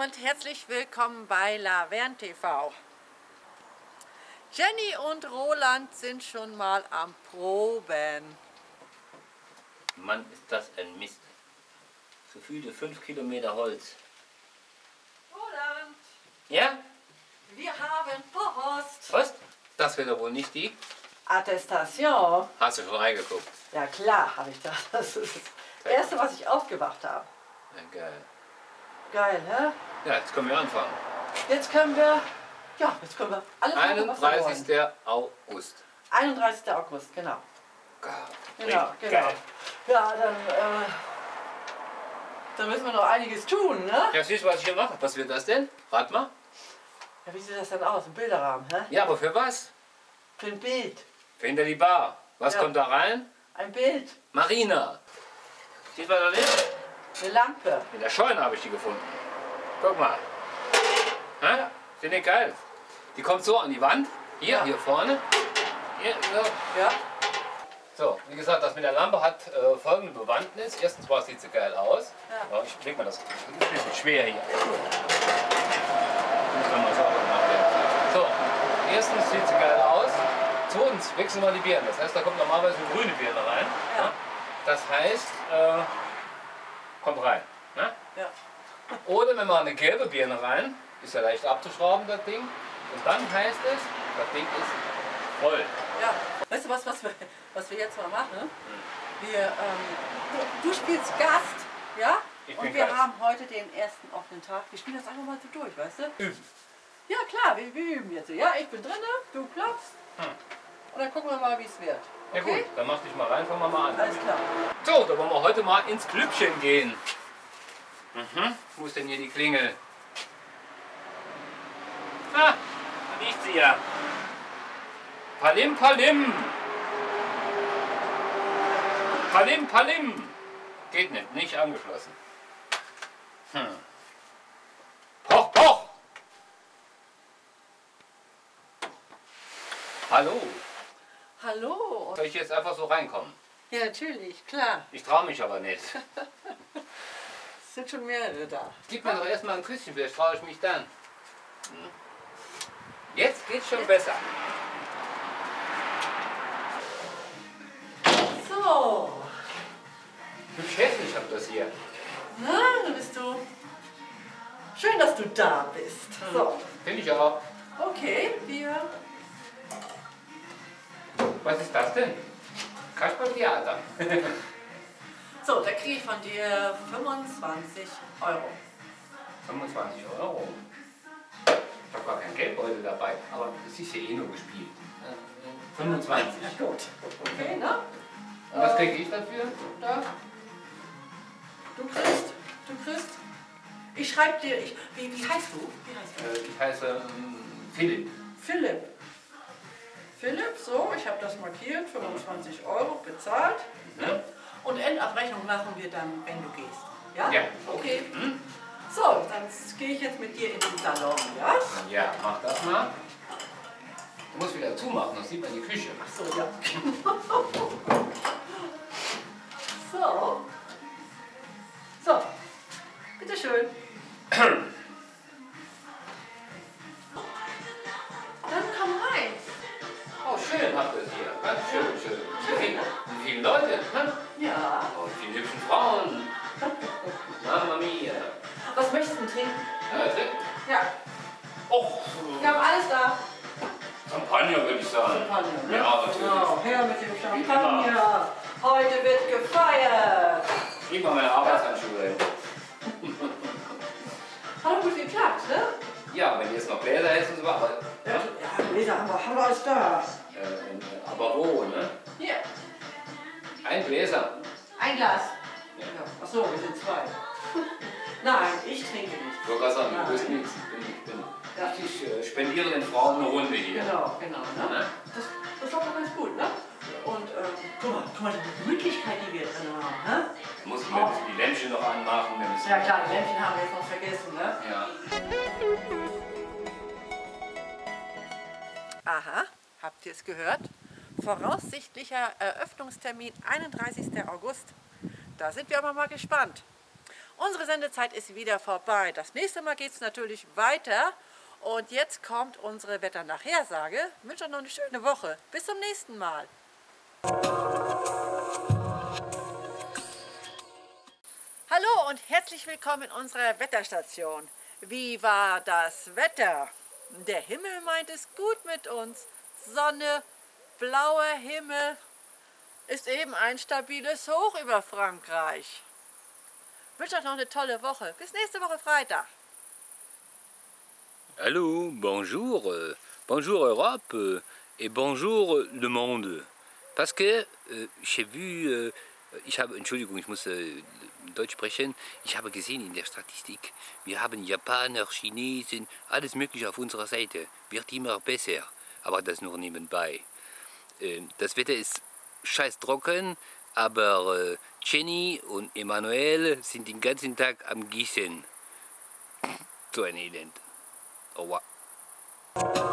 und herzlich willkommen bei Laverne TV. Jenny und Roland sind schon mal am Proben. Mann, ist das ein Mist. So viele 5 Kilometer Holz. Roland, Ja? wir haben Post. Post? Das wäre doch wohl nicht die. Attestation. Hast du schon reingeguckt? Ja klar, habe ich das. Das ist das Erste, was ich aufgemacht habe. Ja, geil. Geil, hä? Ja, jetzt können wir anfangen. Jetzt können wir alles machen, was wir wollen. 31. August. 31. August, genau. Genau. Geil. Ja, dann müssen wir noch einiges tun, ne? Ja, siehst du, was ich hier mache? Was wird das denn? Rat mal. Ja, wie sieht das denn aus? Ein Bilderrahmen, hä? Ja, aber für was? Für ein Bild. Für hinter die Bar. Was Ja. kommt da rein? Ein Bild. Marina. Siehst du, was das ist? Eine Lampe. In der Scheune habe ich die gefunden. Guck mal. Hä? Finde ich geil. Die kommt so an die Wand. Hier, hier vorne. Hier, so. Ja. So, wie gesagt, das mit der Lampe hat folgende Bewandtnis. Erstens mal sieht sie geil aus. Ja. Ich leg mal das. Das ist ein bisschen schwer hier. Muss man mal sauber nachdenken. So, erstens sieht sie geil aus. Zweitens wechseln wir die Birne. Das heißt, da kommt normalerweise eine grüne Birne rein. Ja. Das heißt, kommt rein. Ne? Ja. Oder wir machen eine gelbe Birne rein. Ist ja leicht abzuschrauben, das Ding. Und dann heißt es, das Ding ist voll. Ja. Weißt du was wir jetzt mal machen? Wir, du spielst Gast, ja? Ich bin Und wir Gast. haben heute den ersten offenen Tag. Wir spielen das einfach mal so durch, weißt du? Üben. Ja klar, wir üben jetzt. Ja, ich bin drinne, du klopfst. Und dann gucken wir mal, wie es wird. Ja Okay? gut, dann mach dich mal rein, fangen wir mal an. Alles klar. So, da wollen wir heute mal ins Klüppchen gehen. Wo ist denn hier die Klingel? Ah, da liegt sie ja. Palim, Palim. Palim, Palim. Geht nicht angeschlossen. Poch, poch. Hallo. Hallo. Soll ich jetzt einfach so reinkommen? Ja, natürlich, klar. Ich traue mich aber nicht. Es sind schon mehrere da. Gib mir doch erstmal ein Küsschen, vielleicht traue ich mich dann. Jetzt geht's schon besser. So. Hübsch hässlich habt das hier. Na, da bist du. Schön, dass du da bist. So. Finde ich auch. Okay, wir. Was ist das denn? Kasperltheater. So, da kriege ich von dir 25 Euro. 25 Euro. Ich habe gar kein Geldbeutel dabei, aber es ist ja eh nur gespielt. 25. Ja, gut. Okay, ne? Und was kriege ich dafür? Da. Du kriegst. Ich schreibe dir. Wie heißt du? Ich heiße Philipp. Philipp. Philipp, so, ich habe das markiert, 25 Euro bezahlt. Ne? Und Endabrechnung machen wir dann, wenn du gehst. Ja? Ja. Okay. So, dann gehe ich jetzt mit dir in den Salon, ja? Ja, mach das mal. Du musst wieder zumachen, das sieht man die Küche. Ach so, ja. So. So. Bitteschön. Dann komm rein. Oh, schön habt ihr es hier. Ganz schön. Wie viele Leute? Hm? Ja. Oh, viele hübschen Frauen. Mamma mia. Was möchtest du trinken? Trinken? Ja. Och, Wir haben alles da. Champagner würde ich sagen. Champagner, ne? Ja, natürlich. Genau, her mit dem Champagner. Heute wird gefeiert. Gib mal meine Arbeitshandschuhe. Hat doch gut geklappt, ne? Ja, wenn jetzt noch Gläser hätten, so aber. Ja, Gläser haben wir alles da. Aber wo, ne? Hier, Ein Gläser. ein Glas. Ja. Achso, wir sind zwei. Nein, ich trinke nicht. Ich wollte gerade sagen, Nein. du bist nichts. Ja. Ich spendiere den Frauen eine Runde hier. Genau, ne? Ne? Das war doch ganz gut, ne? Und guck mal, die Gemütlichkeit, die wir drin haben, ne? Da muss ich mir die Lämpchen noch anmachen. Wir müssen Ja klar, die Lämpchen haben wir jetzt noch vergessen, ne? Ja. Aha, habt ihr es gehört? Voraussichtlicher Eröffnungstermin 31. August. Da sind wir aber mal gespannt. Unsere Sendezeit ist wieder vorbei. Das nächste Mal geht es natürlich weiter. Und jetzt kommt unsere Wetternachhersage. Ich wünsche euch noch eine schöne Woche. Bis zum nächsten Mal. Hallo und herzlich willkommen in unserer Wetterstation. Wie war das Wetter? Der Himmel meint es gut mit uns. Sonne, blauer Himmel, ist eben ein stabiles Hoch über Frankreich. Ich wünsche euch noch eine tolle Woche. Bis nächste Woche Freitag. Hallo, bonjour, bonjour Europe et bonjour le monde. Parce que j'ai vu, ich habe, Entschuldigung, ich muss Deutsch sprechen, ich habe gesehen in der Statistik, wir haben Japaner, Chinesen, alles mögliche auf unserer Seite, wird immer besser, aber das nur nebenbei. Das Wetter ist scheiß trocken, aber Jenny und Emanuel sind den ganzen Tag am Gießen. So ein Elend. Au revoir.